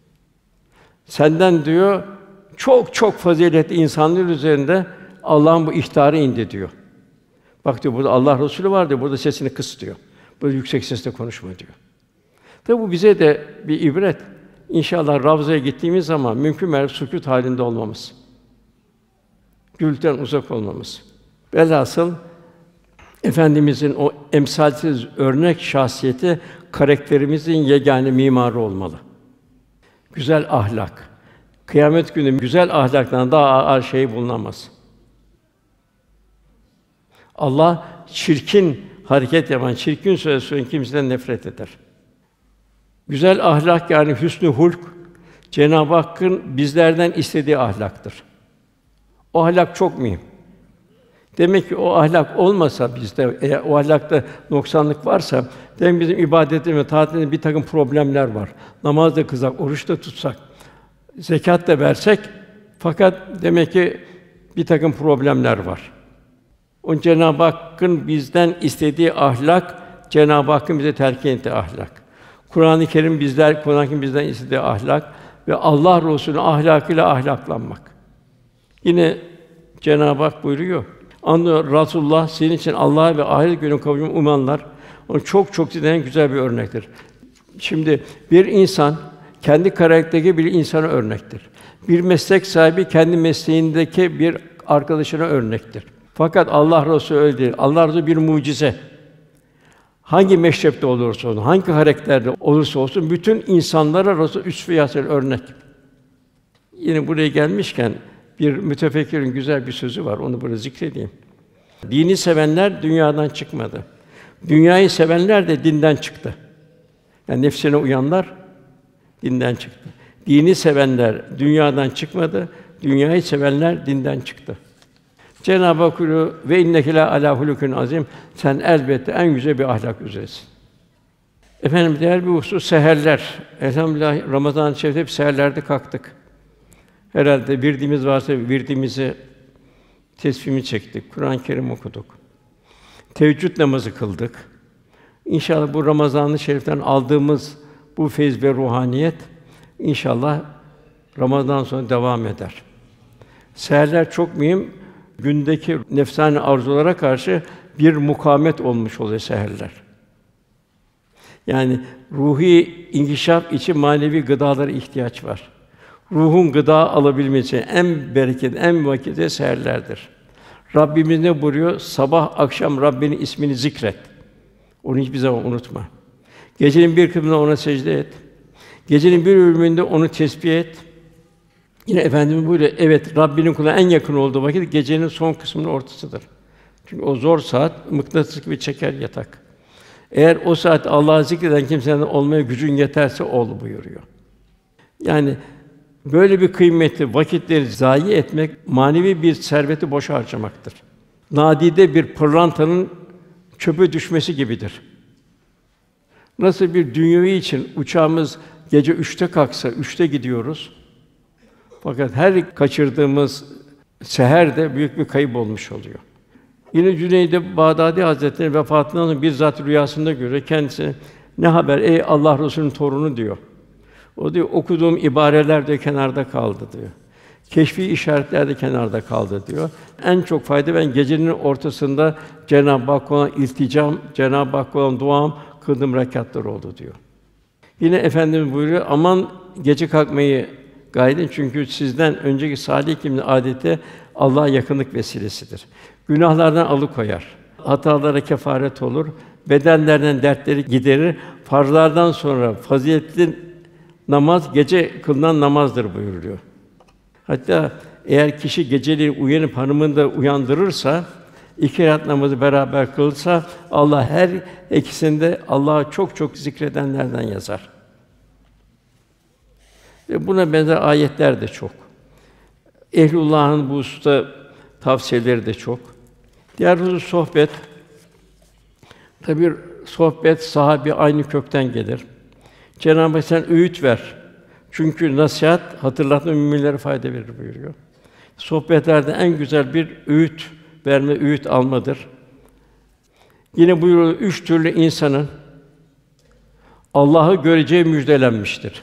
Senden diyor çok çok faziletli insanlar üzerinde Allah'ın bu ihtarı indi diyor. Bak diyor, burada Allah Resulü var diyor, burada sesini kıs diyor. Burada yüksek sesle konuşma diyor. Tabi bu bize de bir ibret. İnşallah Ravza'ya gittiğimiz zaman mümkün mertebe sükût halinde olmamız. Gürültüden uzak olmamız. Velhasıl Efendimizin o emsalsiz örnek şahsiyeti karakterimizin yegâne mimarı olmalı. Güzel ahlak. Kıyamet günü güzel ahlaktan daha ağır şey bulunamaz. Allah çirkin hareket yapan, çirkin söz söyleyen kimseden nefret eder. Güzel ahlak yani hüsnü hulk, Cenab-ı Hakk'ın bizlerden istediği ahlaktır. O ahlak çok mühim. Demek ki o ahlak olmasa bizde, eğer o ahlakta noksanlık varsa, demek bizim ibadetimiz ve taatlerimizde bir takım problemler var. Namaz da kılsak, oruç da tutsak, zekat da versek, fakat demek ki bir takım problemler var. O Cenab-ı Hakk'ın bizden istediği ahlak, Cenab-ı Hakk'ın bize telkin ettiği ahlak. Kur'an-ı Kerim bizler, Kur'an-ı Kerim bizden istediği ahlak ve Allah Resulü'nün ahlakıyla ahlaklanmak. Yine Cenab-ı Hak buyuruyor. Anlıyor Rasulullah senin için Allah'a ve ahiret gününe kavuşmayı umanlar. Onu çok çok sizden güzel bir örnektir. Şimdi bir insan kendi karakterindeki bir insana örnektir. Bir meslek sahibi kendi mesleğindeki bir arkadaşına örnektir. Fakat Allah Resulü öyle değil. Allah Resulü bir mucize. Hangi meşrepte olursa olsun, hangi karakterde olursa olsun bütün insanlara Resul üsve-i hasene örnek. Yine buraya gelmişken bir mütefekkirin güzel bir sözü var. Onu burada zikredeyim. Dini sevenler dünyadan çıkmadı. Dünyayı sevenler de dinden çıktı. Yani nefsine uyanlar dinden çıktı. Dini sevenler dünyadan çıkmadı. Dünyayı sevenler dinden çıktı. Cenab-ı Hak buyuruyor ve inneke la alâ hulukün azîm. Sen elbette en güzel bir ahlak üzeresin. Efendim diğer bir husus seherler. Elhamdülillah Ramazan-ı Şerif'te hep seherlerde kalktık. Herhalde virdimiz varsa virdimizi tesbihimi çektik. Kur'an-ı Kerim okuduk. Teheccüd namazı kıldık. İnşallah bu Ramazan-ı Şerif'ten aldığımız bu feyz ve ruhaniyet inşallah Ramazan sonra devam eder. Seherler çok mühim. Gündeki nefsani arzulara karşı bir mukavemet olmuş oluyor seherler. Yani ruhi inkişaf için manevi gıdalara ihtiyaç var. Ruhun gıda alabilmesi en bereketli, en vakitli seherlerdir. Rabbimiz ne buyuruyor? Sabah akşam Rabbinin ismini zikret. Onu hiçbir zaman unutma. Gecenin bir kısmında ona secde et. Gecenin bir bölümünde onu tesbih et. Yine Efendimiz buyuruyor, evet Rabbinin kuluna en yakın olduğu vakit gecenin son kısmının ortasıdır. Çünkü o zor saat mıknatıs gibi çeker yatak. Eğer o saat Allah'ı zikreden kimsenin olmaya gücün yeterse ol buyuruyor. Yani böyle bir kıymetli vakitleri zayi etmek manevi bir serveti boşa harcamaktır. Nadide bir pırlantanın çöpe düşmesi gibidir. Nasıl bir dünyevi için uçağımız gece üçte kalksa üçte gidiyoruz. Fakat her kaçırdığımız seher de büyük bir kayıp olmuş oluyor. Yine Cüneyd-i Bağdadi Hazretleri vefatından sonra bizzat rüyasında görüyor. Kendisi ne haber ey Allah Resulü'nün torunu diyor. O diyor okuduğum ibareler de kenarda kaldı diyor. Keşfi işaretler de kenarda kaldı diyor. En çok fayda ben gecenin ortasında Cenab-ı Hakk'a olan ilticam, Cenab-ı Hakk'a olan duam kıldığım rekâtlar oldu diyor. Yine Efendimiz buyuruyor aman gece kalkmayı gayret edin çünkü sizden önceki salih kimsenin adeti Allah'a yakınlık vesilesidir. Günahlardan alıkoyar. Hatalara kefaret olur. Bedenlerden dertleri giderir. Farzlardan sonra faziletli namaz gece kılınan namazdır buyuruyor. Hatta eğer kişi geceleyin uyanıp hanımını da uyandırırsa, iki rekat namazı beraber kılsa Allah her ikisinde Allah'ı çok çok zikredenlerden yazar. Ve buna benzer ayetler de çok. Ehlullah'ın bu hususta tavsiyeleri de çok. Diğer husus sohbet. Tabii sohbet sahabi aynı kökten gelir. Cenab-ı Hak sen öğüt ver. Çünkü nasihat hatırlatma müminlere fayda verir buyuruyor. Sohbetlerde en güzel bir öğüt verme, öğüt almadır. Yine buyuruyor üç türlü insanın Allah'ı göreceği müjdelenmiştir.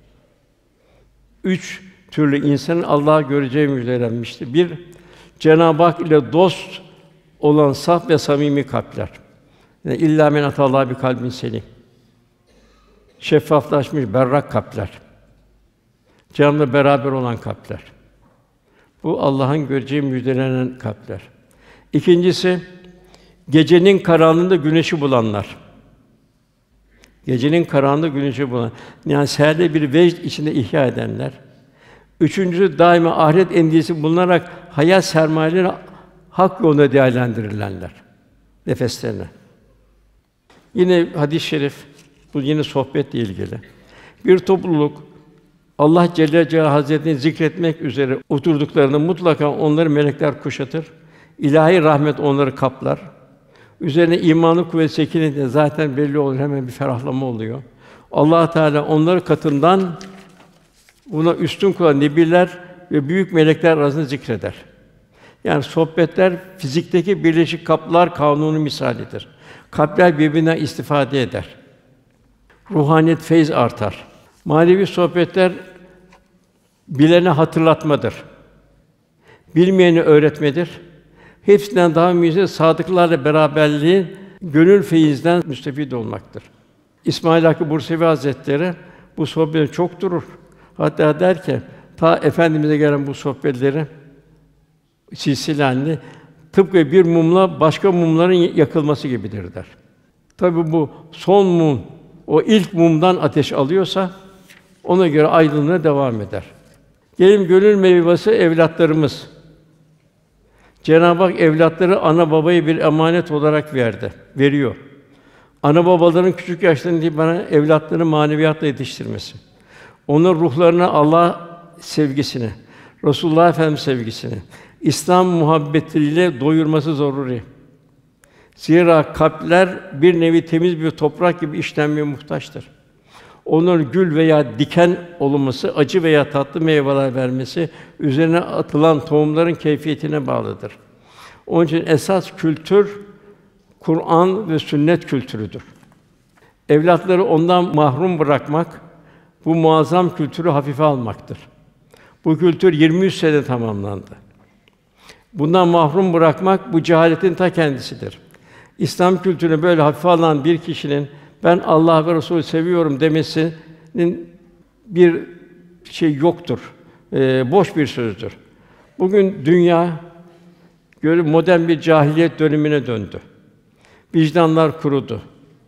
Üç türlü insanın Allah'ı göreceği müjdelenmiştir. Bir, Cenab-ı Hak ile dost olan saf ve samimi kalpler. Yani illa men atallah bi kalbin selim. Şeffaflaşmış berrak kalpler. Cenab-ı beraber olan kalpler. Bu Allah'ın göreceği müjdelenen kalpler. İkincisi gecenin karanlığında güneşi bulanlar. Gecenin karanlığında güneşi bulan, yani seherde bir vecd içinde ihya edenler. Üçüncüsü daima ahiret endişesi bulunarak hayat sermayelerini hak yolunda değerlendirilenler nefeslerine. Yine hadis-i şerif, bu yine sohbetle ilgili. Bir topluluk Allah Celle Celaluhu Hazretlerini zikretmek üzere oturduklarında mutlaka onları melekler kuşatır. İlahi rahmet onları kaplar. Üzerine imanı kuvvet sekinetle zaten belli olur, hemen bir ferahlama oluyor. Allah Teala onları katından buna üstün kılan nebiler ve büyük melekler arasında zikreder. Yani sohbetler fizikteki birleşik kaplar kanunu misalidir. Kalpler birbirinden istifade eder. Ruhaniyet, feyz artar. Manevi sohbetler bilene hatırlatmadır. Bilmeyeni öğretmedir. Hepsinden daha mühimi sadıklarla beraberliğin gönül feyizden müstefid olmaktır. İsmail Hakkı Bursevi Hazretleri bu sohbette çok durur. Hatta der ki, ta Efendimiz'e gelen bu sohbetleri silsile halinde tıpkı bir mumla başka mumların yakılması gibidir der. Tabii bu son mum, o ilk mumdan ateş alıyorsa ona göre aydınlığa devam eder. Gelin gönül meyvesi evlatlarımız. Cenab-ı Hak evlatları ana babayı bir emanet olarak verdi, veriyor. Ana babaların küçük yaşlarında itibaren evlatlarını maneviyatla yetiştirmesi. Onların ruhlarına Allah sevgisini, Resulullah Efendimiz sevgisini, İslam muhabbetiyle doyurması zaruri. Zira kalpler bir nevi temiz bir toprak gibi işlenmeye muhtaçtır. Onların gül veya diken olması, acı veya tatlı meyveler vermesi, üzerine atılan tohumların keyfiyetine bağlıdır. Onun için esas kültür, Kur'an ve sünnet kültürüdür. Evlatları ondan mahrum bırakmak, bu muazzam kültürü hafife almaktır. Bu kültür yirmi üç sene tamamlandı. Bundan mahrum bırakmak, bu cehaletin ta kendisidir. İslam kültürünü böyle hafife alan bir kişinin ben Allah ve Resulü seviyorum demesinin bir şey yoktur. Ee, boş bir sözdür. Bugün dünya görü modern bir cahiliyet dönemine döndü. Vicdanlar kurudu.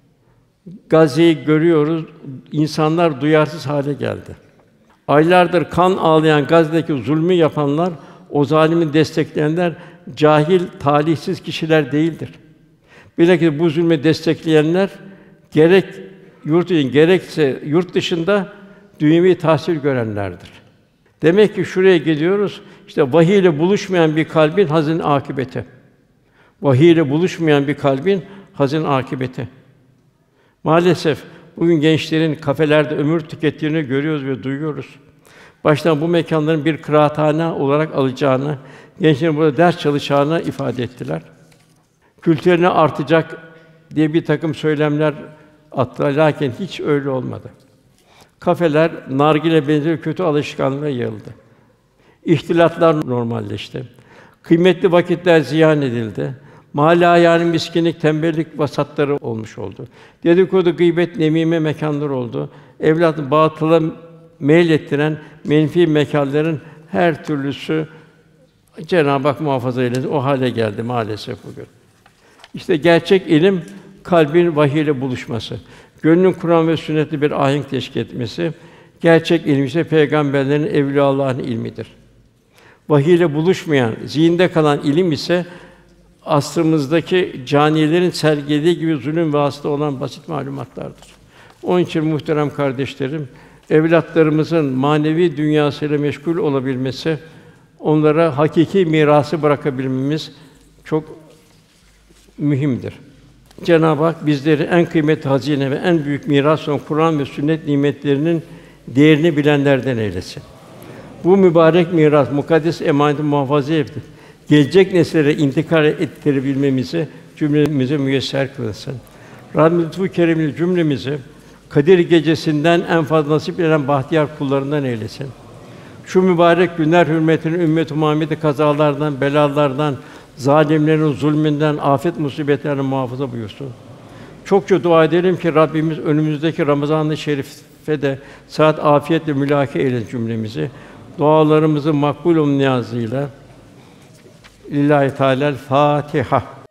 Gazze'yi görüyoruz, insanlar duyarsız hale geldi. Aylardır kan ağlayan Gazze'deki zulmü yapanlar, o zalimi destekleyenler cahil, talihsiz kişiler değildir. Bilakis bu zulmü destekleyenler gerek yurt için gerekse yurt dışında dünyevi tahsil görenlerdir. Demek ki şuraya geliyoruz. İşte vahiy ile buluşmayan bir kalbin hazin akıbeti. Vahiy ile buluşmayan bir kalbin hazin akıbeti. Maalesef bugün gençlerin kafelerde ömür tükettiğini görüyoruz ve duyuyoruz. Baştan bu mekânların bir kıraathane olarak alacağını, gençlerin burada ders çalışacağını ifade ettiler. Kültürleri artacak diye bir takım söylemler attılar, lakin hiç öyle olmadı. Kafeler nargile benzeri kötü alışkanlığa yayıldı. İhtilatlar normalleşti. Kıymetli vakitler ziyan edildi. Mahalle ayârı miskinlik, tembellik vasatları olmuş oldu. Dedikodu, gıybet, nemime mekânları oldu. Evlatı batıla meylettiren menfî mekânların her türlüsü Cenab-ı Hak muhafaza eylesin. O hale geldi maalesef bugün. İşte gerçek ilim kalbin vahiy ile buluşması, gönlün Kur'an ve sünnetle bir ahenk teşkil etmesi, gerçek ilim ise peygamberlerin, evliyaullah'ın ilmidir. Vahiy ile buluşmayan, zihinde kalan ilim ise asrımızdaki canilerin sergilediği gibi zulüm ve hasta olan basit malumatlardır. Onun için muhterem kardeşlerim, evlatlarımızın manevi dünyasıyla meşgul olabilmesi, onlara hakiki mirası bırakabilmemiz çok mühimdir. Cenab-ı Hak bizleri en kıymetli hazine ve en büyük miras olan Kur'an ve sünnet nimetlerinin değerini bilenlerden eylesin. Bu mübarek miras, mukaddes emaneti muhafaza edip gelecek nesillere intikal ettirebilmemizi cümlemize müyesser kılsın. Rabbim lütfu keremiyle cümlemizi Kadir Gecesi'nden en fazla nasip eden bahtiyar kullarından eylesin. Şu mübarek günler hürmetine ümmet-i Muhammed'i kazalardan, belalardan, zalimlerin zulmünden, afet musibetlerden muhafaza buyursun. Çokça dua edelim ki Rabbimiz önümüzdeki Ramazan-ı Şerif'e de sıhhat, afiyetle mülâke eylesin cümlemizi. Dualarımızı makbul olun niyazıyla. Lillahi Teâlâ Fâtiha.